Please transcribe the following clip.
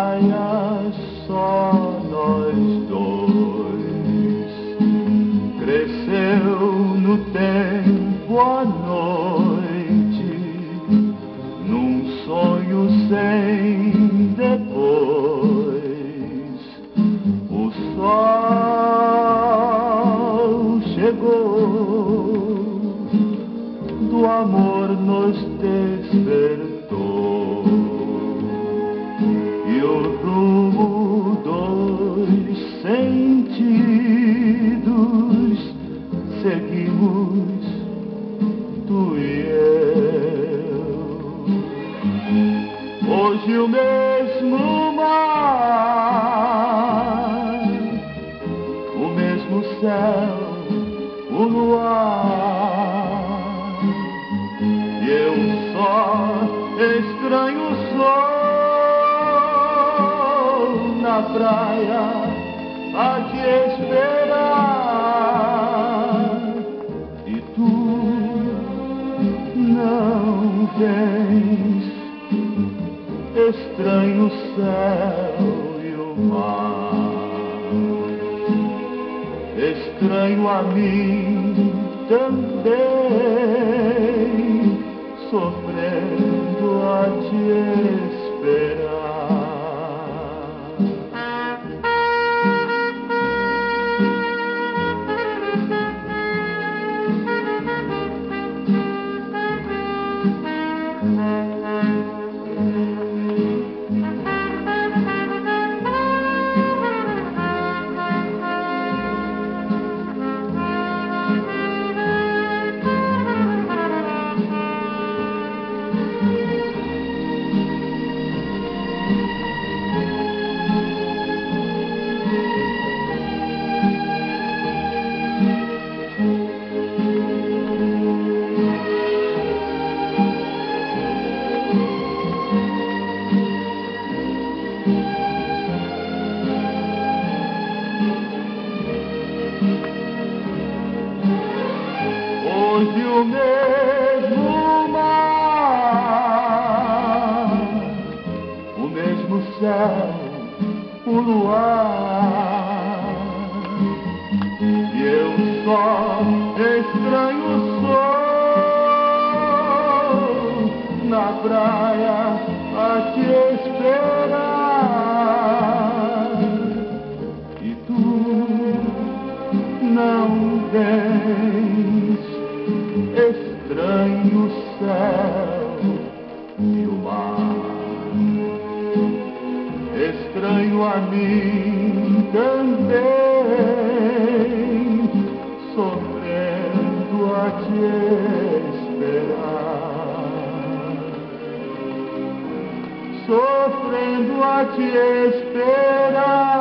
praia só nós dois. Cresceu no tempo a noite, num sonho sem depois. O sol chegou, do amor nos despertou, e o rumo dos sentidos seguimos, tu e eu. Hoje o mesmo mar, o mesmo céu, o luar, e eu só estranho sou na praia a te esperar, e tu não vens. Estranho o céu e o mar, estranho a mim também, sofrendo a te esperar. Hoje o mesmo mar, o mesmo céu, o luar, e eu só estranho sou na praia a te esperar, e tu não vens. Estranho o céu e o mar, estranho a mim também, sofrendo a te esperar, sofrendo a te esperar.